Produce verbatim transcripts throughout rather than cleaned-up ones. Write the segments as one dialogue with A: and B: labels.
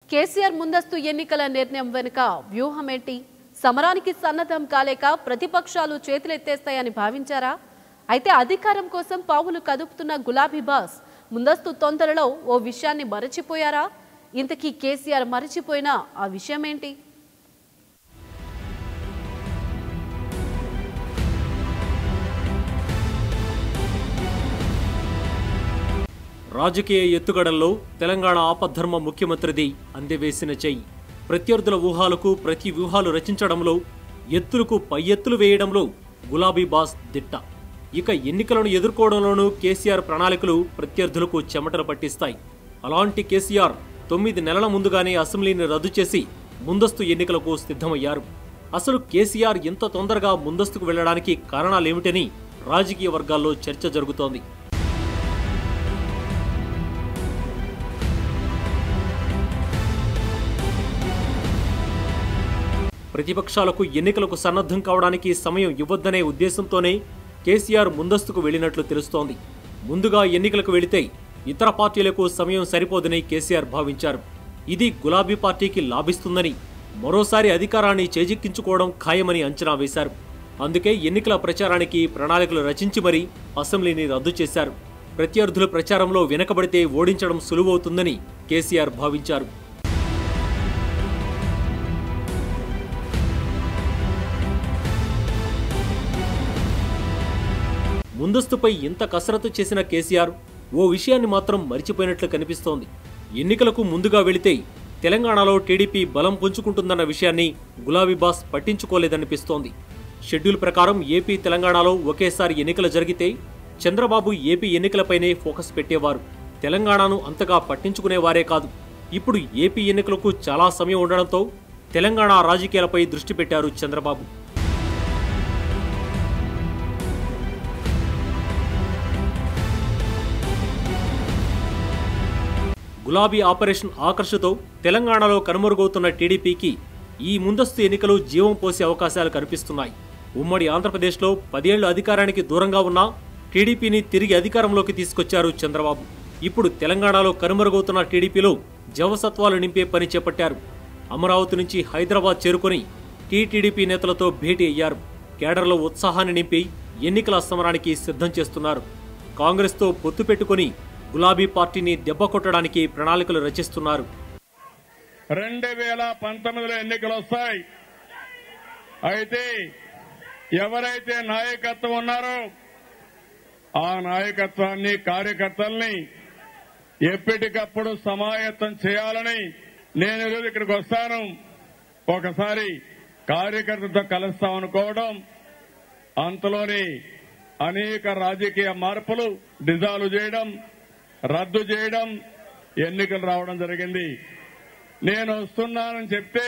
A: కేసీఆర్ ముందస్తు ఎన్నికల నిర్ణయం వెనుక వ్యూహం ఏంటి? సమరానికి సన్నద్ధం కాలేక ప్రతిపక్షాలు చేతులెత్తేస్తాయని భావించారా? అయితే అధికారం కోసం పావులు కదుపుతున్న గులాబీ బాస్ ముందస్తు తొందరలో ఓ విషయాన్ని మరచిపోయారా? ఇంతకీ కేసీఆర్ మరచిపోయినా ఆ విషయం ఏంటి?
B: రాజకీయ ఎత్తుగడల్లో తెలంగాణ ఆపద్ధర్మ ముఖ్యమంత్రిది అందెవేసిన చెయ్యి. ప్రత్యర్థుల ఊహాలకు ప్రతి వ్యూహాలు రచించడంలో, ఎత్తులకు పై ఎత్తులు వేయడంలో గులాబీ బాస్ దిట్ట. ఇక ఎన్నికలను ఎదుర్కోవడంలోనూ కేసీఆర్ ప్రణాళికలు ప్రత్యర్థులకు చెమటలు పట్టిస్తాయి. అలాంటి కేసీఆర్ తొమ్మిది నెలల ముందుగానే అసెంబ్లీని రద్దు చేసి ముందస్తు ఎన్నికలకు సిద్ధమయ్యారు. అసలు కేసీఆర్ ఇంత తొందరగా ముందస్తుకు వెళ్లడానికి కారణాలేమిటని రాజకీయ వర్గాల్లో చర్చ జరుగుతోంది. ప్రతిపక్షాలకు ఎన్నికలకు సన్నద్ధం కావడానికి సమయం ఇవ్వద్దనే ఉద్దేశంతోనే కేసీఆర్ ముందస్తుకు వెళ్లినట్లు తెలుస్తోంది. ముందుగా ఎన్నికలకు వెళితే ఇతర పార్టీలకు సమయం సరిపోదని కేసీఆర్ భావించారు. ఇది గులాబీ పార్టీకి లాభిస్తుందని, మరోసారి అధికారాన్ని చేజిక్కించుకోవడం ఖాయమని అంచనా వేశారు. అందుకే ఎన్నికల ప్రచారానికి ప్రణాళికలు రచించి మరీ అసెంబ్లీని రద్దు చేశారు. ప్రత్యర్థుల ప్రచారంలో వెనకబడితే ఓడించడం సులువవుతుందని కేసీఆర్ భావించారు. ముందస్తుపై ఇంత కసరత్తు చేసిన కేసీఆర్ ఓ విషయాన్ని మాత్రం మరిచిపోయినట్లు కనిపిస్తోంది. ఎన్నికలకు ముందుగా వెళితే తెలంగాణలో టీడీపీ బలం పుంజుకుంటుందన్న విషయాన్ని గులాబీ బాస్ పట్టించుకోలేదనిపిస్తోంది. షెడ్యూల్ ప్రకారం ఏపీ తెలంగాణలో ఒకేసారి ఎన్నికలు జరిగితే చంద్రబాబు ఏపీ ఎన్నికలపైనే ఫోకస్ పెట్టేవారు. తెలంగాణను అంతగా పట్టించుకునేవారే కాదు. ఇప్పుడు ఏపీ ఎన్నికలకు చాలా సమయం ఉండడంతో తెలంగాణ రాజకీయాలపై దృష్టి పెట్టారు చంద్రబాబు. గులాబీ ఆపరేషన్ ఆకర్షతో తెలంగాణలో కనుమరుగవుతున్న టీడీపీకి ఈ ముందస్తు ఎన్నికలు జీవం పోసే అవకాశాలు కనిపిస్తున్నాయి. ఉమ్మడి ఆంధ్రప్రదేశ్లో పదేళ్లు అధికారానికి దూరంగా ఉన్న టీడీపీని తిరిగి అధికారంలోకి తీసుకొచ్చారు చంద్రబాబు. ఇప్పుడు తెలంగాణలో కనుమరుగవుతున్న టీడీపీలో జవసత్వాలు నింపే పని చేపట్టారు. అమరావతి నుంచి హైదరాబాద్ చేరుకుని టీటీడీపీ నేతలతో భేటీ అయ్యారు. కేడర్లో ఉత్సాహాన్ని నింపి ఎన్నికల సమరానికి సిద్ధం చేస్తున్నారు. కాంగ్రెస్తో పొత్తు పెట్టుకుని గులాబీ పార్టీని దెబ్బ కొట్టడానికి ప్రణాళికలు రచిస్తున్నారు.
C: రెండు వేల పంతొమ్మిదిలో ఎన్నికలు వస్తాయి. అయితే ఎవరైతే నాయకత్వం ఉన్నారో ఆ నాయకత్వాన్ని, కార్యకర్తల్ని ఎప్పటికప్పుడు సమాయత్తం చేయాలని నేను ఈరోజు ఇక్కడికి వస్తాను. ఒకసారి కార్యకర్తతో కలుస్తామనుకోవడం, అంతలోని అనేక రాజకీయ మార్పులు డిజాల్వ్ చేయడం, రద్దు చేయడం, ఎన్నికలు రావడం జరిగింది. నేను వస్తున్నానని చెప్తే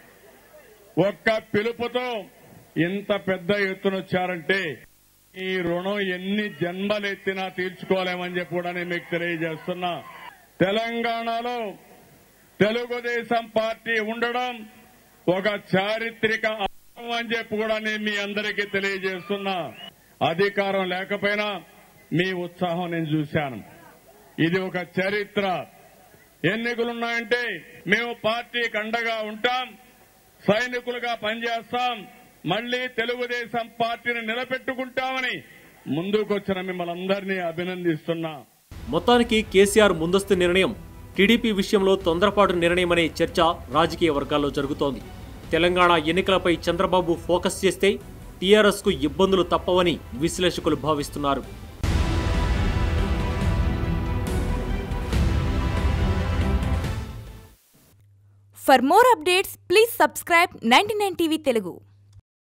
C: ఒక్క పిలుపుతో ఇంత పెద్ద ఎత్తున వచ్చారంటే ఈ రుణం ఎన్ని జన్మలెత్తినా తీర్చుకోలేమని చెప్పి కూడా నేను మీకు తెలియజేస్తున్నా. తెలంగాణలో తెలుగుదేశం పార్టీ ఉండడం ఒక చారిత్రక అవసరం అని చెప్పి కూడా నేను మీ అందరికీ తెలియజేస్తున్నా. అధికారం లేకపోయినా మీ ఉత్సాహం నేను చూశాను. ఇది ఒక చరిత్ర. ఎన్నికలున్నాయంటే మేము పార్టీకి అండగా ఉంటాం, సైనికులుగా పనిచేస్తాం, మళ్లీ తెలుగుదేశం పార్టీని నిలబెట్టుకుంటామని ముందుకొచ్చిన మిమ్మల్ని అందరినీ అభినందిస్తున్నా.
B: మొత్తానికి కేసీఆర్ ముందస్తు నిర్ణయం టీడీపీ విషయంలో తొందరపాటు నిర్ణయమనే చర్చ రాజకీయ వర్గాల్లో జరుగుతోంది. తెలంగాణ ఎన్నికలపై చంద్రబాబు ఫోకస్ చేస్తే టీఆర్ఎస్ కు ఇబ్బందులు తప్పవని విశ్లేషకులు భావిస్తున్నారు.
D: For more updates, please subscribe ninety-nine T V Telugu.